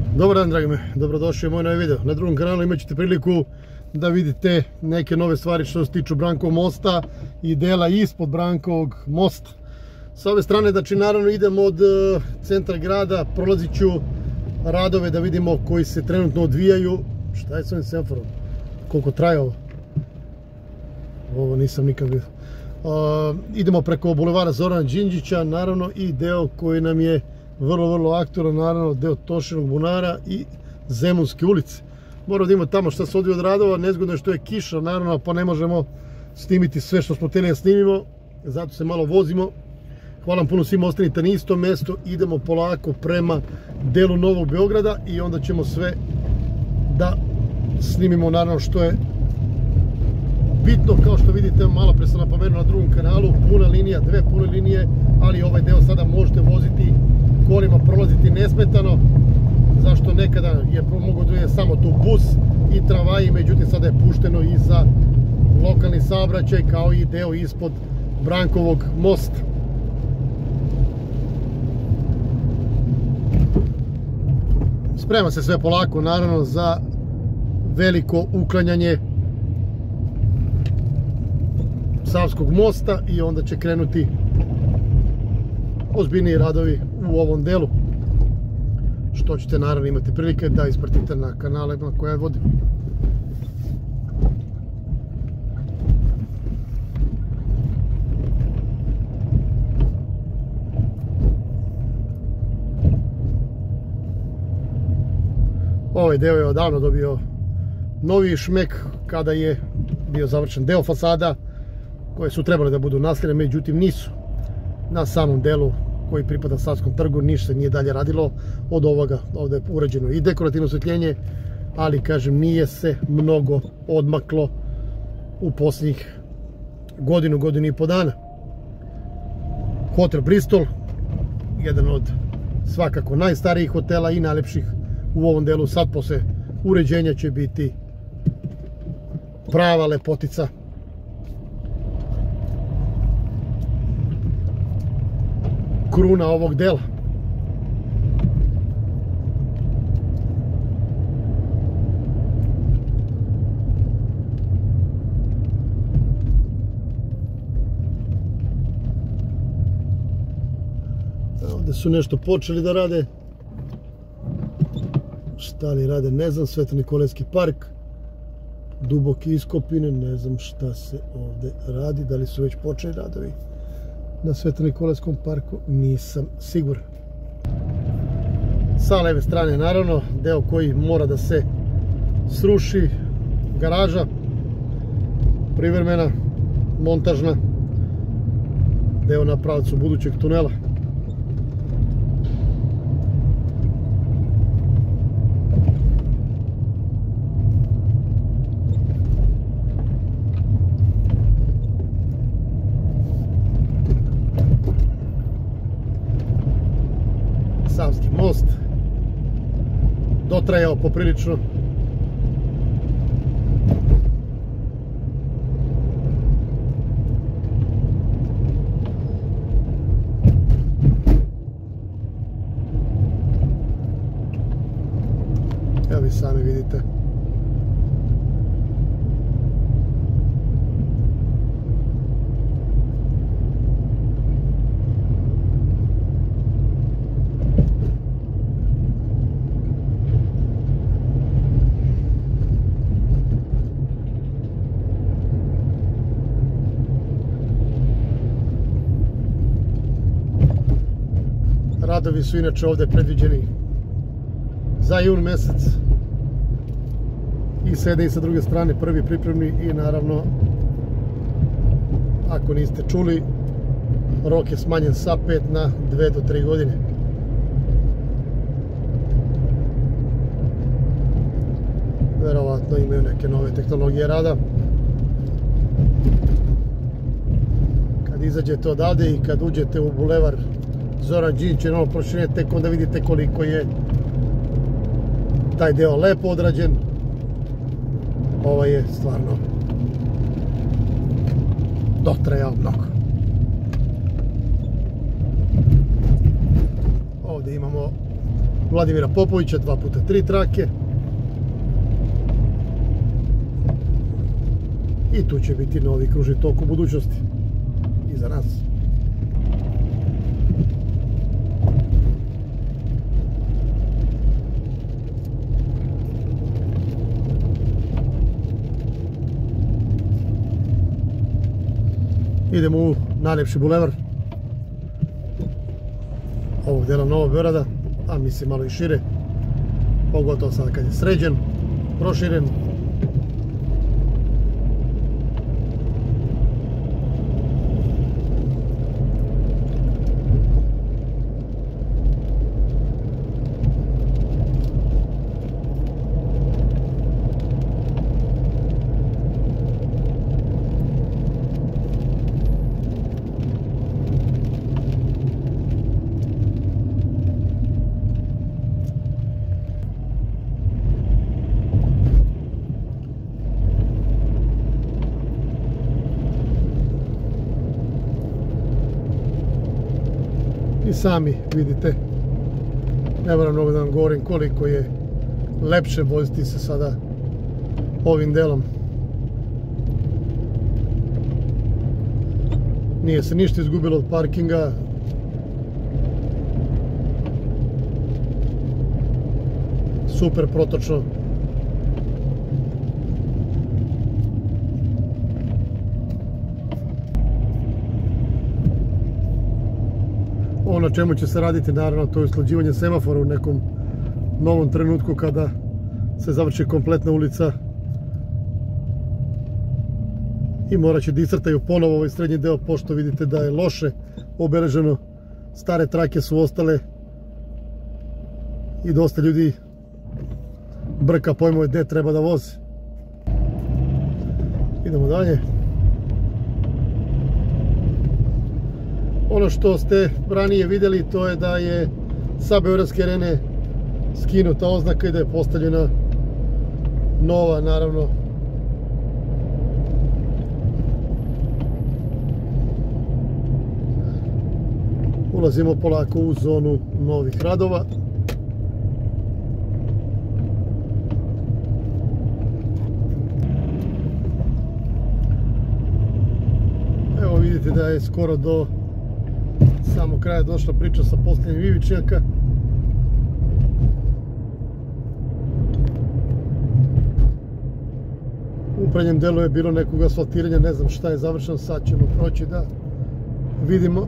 Dobar dan, dragi me, dobrodošli u moj novi video. Na drugom kanalu imat ćete priliku da vidite neke nove stvari što se tiču Brankovog mosta i dela ispod Brankovog mosta. S ove strane, znači naravno idemo od centra grada, prolazit ću radove da vidimo koji se trenutno odvijaju. Šta je s ovim semaforom? Koliko traje ovo? Ovo nisam nikad vidio. Idemo preko bulevara Zorana Đinđića, naravno i deo koji nam je vrlo aktualan, naravno deo Tošinog bunara i Zemunske ulice. Moramo da imamo tamo šta se odvija od radova, nezgodno je što je kiša, naravno, pa ne možemo snimiti sve što smo htjeli da snimimo, zato se malo vozimo. Hvala vam puno, svima ostanite na istom mjestu, idemo polako prema delu Novog Beograda i onda ćemo sve da snimimo, naravno, što je bitno. Kao što vidite, malo pre sam napomenuo na drugom kanalu, puna linija, dve pune linije, ali ovaj deo sada možete voziti kolima, prolaziti nesmetano, zašto nekada je mogao da je samo tu bus i tramvaji, međutim sada je pušteno i za lokalni saobraćaj, kao i deo ispod Brankovog mosta. Sprema se sve polako, naravno, za veliko uklanjanje Savskog mosta i onda će krenuti ozbiljniji radovi u ovom delu, što ćete naravno imati prilike da ispratite na kanalima koje vodim. Ovaj deo je odavno dobio novi šmek kada je bio završen deo fasada koje su trebale da budu nasljedne, međutim nisu. Na samom delu koji pripada Savskom trgu ništa se nije dalje radilo od ovoga. Ovdje je urađeno i dekorativno osvetljenje, ali kažem, nije se mnogo odmaklo u posljednjih godinu i po dana. Hotel Bristol, jedan od svakako najstarijih hotela i najlepših u ovom delu, sad posle uređenja će biti prava lepotica. Kruna ovog dela. Ovdje su nešto počeli da rade. Šta li rade, ne znam. Sveto Nikolajski park, duboke iskopine, ne znam šta se ovdje radi. Da li su već počeli radovi na Sveto Nikolajskom parku, nisam siguran. Sa leve strane, naravno, deo koji mora da se sruši, garaža privremena, montažna, deo na pravcu budućeg tunela. Savski most dotrajao poprilično. Evo vi sami vidite. Radovi su inače ovdje predviđeni za jun mjesec i s jedne i sa druge strane prvi pripremni i naravno, ako niste čuli, rok je smanjen sa 5 na 2 do 3 godine. Verovatno imaju neke nove tehnologije rada. Kad izađete odavde i kad uđete u bulevar Zoran Đinđić je novo proširenje, tek onda vidite koliko je taj deo lepo odrađen. Ovo je stvarno dotrajao mnogo. Ovdje imamo Vladimira Popovića, 2x3 trake. I tu će biti novi kružni tok u budućnosti iza nas. Idemo u najljepši bulevar ovog dela Novog Beograda, a mislim malo i šire, pogotovo sad kad je sređen, proširen. I sami vidite, ne moram mnogo da vam govorim koliko je lepše voziti se sada ovim delom. Nije se ništa izgubilo od parkinga. Super protočno. Ono na čemu će se raditi, naravno, to je usklađivanje semafora u nekom novom trenutku kada se završi kompletna ulica i morat će da iscrtaju ponovo ovaj srednji deo, pošto vidite da je loše obeleženo. Stare trake su ostale i dosta ljudi brka pojmove gde treba da voze. Idemo dalje. Ono što ste ranije vidjeli, to je da je sa Beogradske arene skinuta oznaka i da je postavljena nova, naravno. Ulazimo polako u zonu novih radova. Evo vidite da je skoro do samog kraja došla priča sa postavljanjem ivičnjaka. U prednjem delu je bilo nekog asfaltiranja, ne znam šta je završeno, sad ćemo proći da vidimo.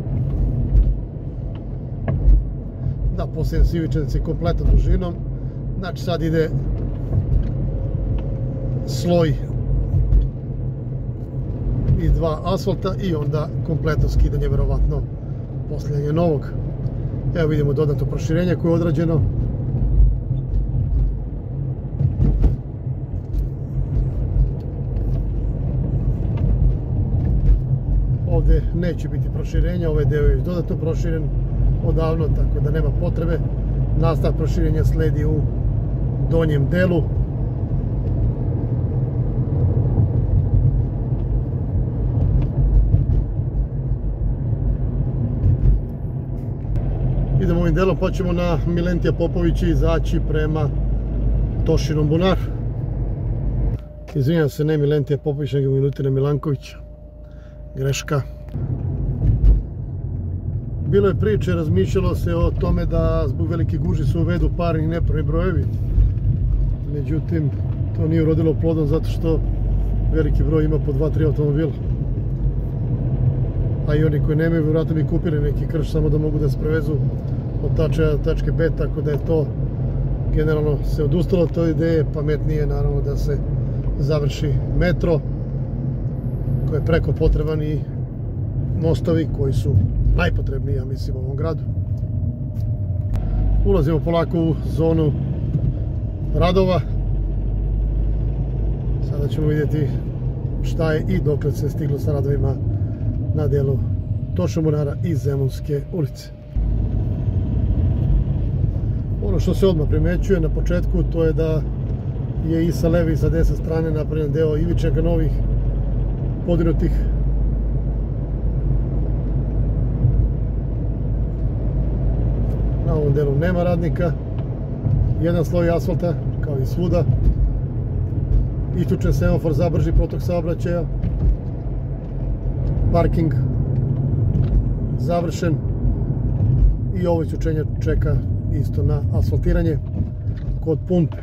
Da, postavljeni su ivičnjaci kompletnom dužinom, znači sad ide sloj i dva asfalta i onda kompletno skidanje, verovatno postavljanje novog. Evo vidimo dodatno proširenje koje je odrađeno. Ovdje neće biti proširenja, ovaj deo je dodatno proširen odavno, tako da nema potrebe. Nastavak proširenja sledi u donjem delu. Idemo ovim delom, pa ćemo na Milentija Popovića izaći prema Tošinom bunar. Izvinjam se, ne Milentija Popovića, nego Milutina Milankovića. Greška. Bilo je priče, razmišljalo se o tome da zbog velike gužve se uvedu parni i neparni brojevi. Međutim, to nije urodilo plodom zato što veliki broj ima po 2-3 automobila. A i oni koji nemaju, vjerojatno bi kupili neki krš samo da mogu da se prevezu od tačke A do tačke B, tako da je to generalno se odustalo od te ideje. Pametnije naravno da se završi metro koji je preko potreban i mostovi koji su najpotrebniji, ja mislim, u ovom gradu. Ulazimo polako u zonu radova. Sada ćemo vidjeti šta je i dokle se stiglo sa radovima na delu Tošnog bunara i Zemunske ulice. Ono što se odmah primećuje na početku, to je da je i sa leve i sa desne strane napravljen deo ivičnjaka novih, podirnutih. Na ovom delu nema radnika. Jedan sloj asfalta, kao i svuda. Isključen semafor za brži protok saobraćaja. Parking završen. I ovo isključenje čeka isto na asfaltiranje kod pumpe.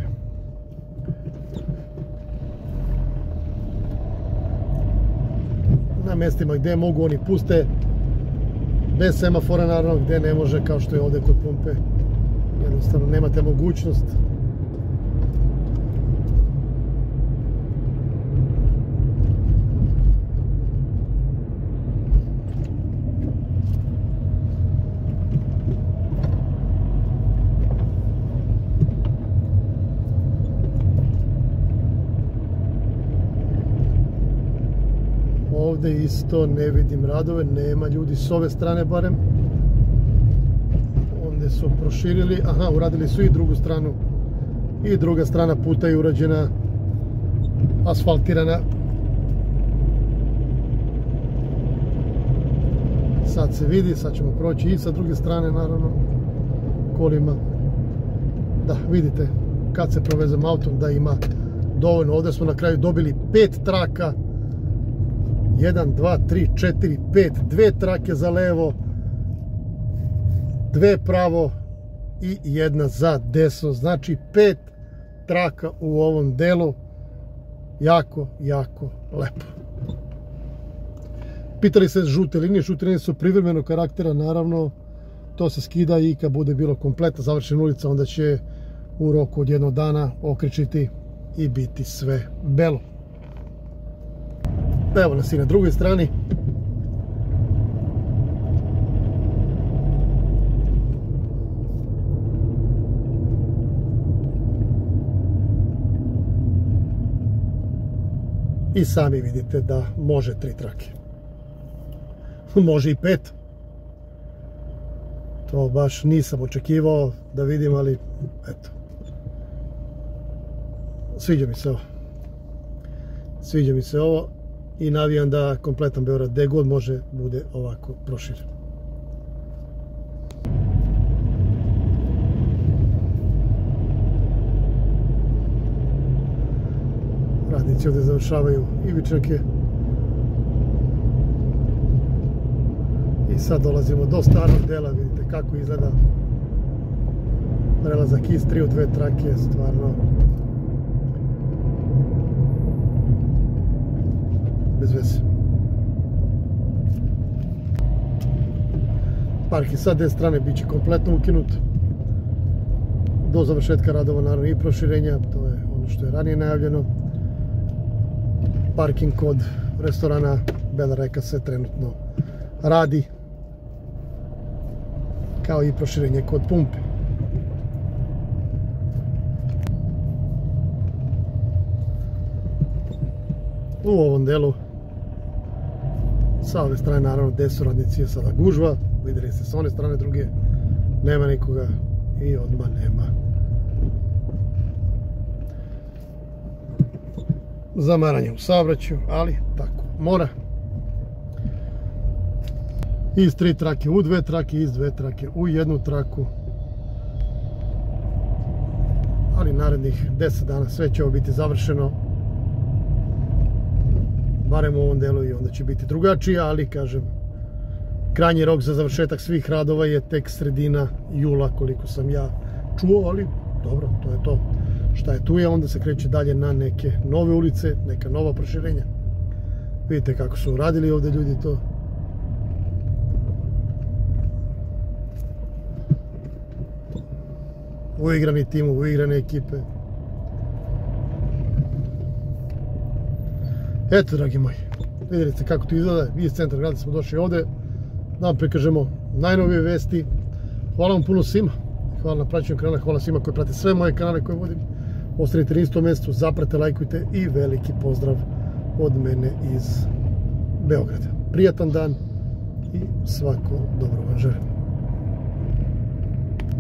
Na mjestima gdje mogu oni puste bez semafora, naravno, gdje ne može, kao što je ovdje kod pumpe, jednostavno nemate mogućnost. Ovdje isto ne vidim radove, nema ljudi s ove strane barem. Ovdje su proširili, aha, uradili su i drugu stranu. I druga strana puta je urađena, asfaltirana. Sad se vidi, sad ćemo proći i sa druge strane, naravno, kolima. Da, vidite, kad se provezem autom da ima dovoljno. Ovdje smo na kraju dobili 5 traka. 1, 2, 3, 4, 5, 2 trake za levo, 2 pravo i 1 za desno. Znači 5 traka u ovom delu. Jako, jako lepo. Pitali se žute linije. Žute linije su privremenog karaktera, naravno. To se skida i kad bude bilo kompletno završena ulica, onda će u roku od 1 dana okrećiti i biti sve belo. Evo nas i na drugoj strani. I sami vidite da može 3 trake. Može i 5. To baš nisam očekivao da vidim, ali eto. Sviđa mi se ovo. Sviđa mi se ovo. I navijam da kompletan Beograd, gdje god može, bude ovako proširen. Radnici ovdje završavaju ivičnjake. I sad dolazimo do starog dela, vidite kako izgleda prelazak iz 3 u 2 trake, stvarno bez veze. Parking sa te strane bit će kompletno ukinut do završetka radova, naravno i proširenja, to je ono što je ranije najavljeno. Parking kod restorana Bela Reka se trenutno radi, kao i proširenje kod pumpe. U ovom delu sa ove strane, naravno, gdje su radnici, je sada gužva. Vidjeli ste, s one strane druge nema nikoga i odmah nema zamaranja u saobraćaju, ali tako mora. Iz 3 trake u 2 trake, iz 2 trake u 1 traku. Ali narednih 10 dana sve će ovo biti završeno, barem u ovom delu, i onda će biti drugačije, ali kažem, krajnji rok za završetak svih radova je tek sredina jula, koliko sam ja čuo, ali dobro, to je to. Šta je tu je, onda se kreće dalje na neke nove ulice, neka nova proširenja. Vidite kako su radili ovdje ljudi to. Uigrani tim, uigrane ekipe. Eto, dragi moji, vidjeli ste kako to izgleda. Iz centra grada smo došli ovdje da vam prikažemo najnovije vesti. Hvala vam puno svima. Hvala na praćenju kanala, hvala svima koji prate sve moje kanale koje vodim. Ostanite na istom mjestu, zapratite, lajkujte i veliki pozdrav od mene iz Beograda. Prijatan dan i svako dobro vam želim.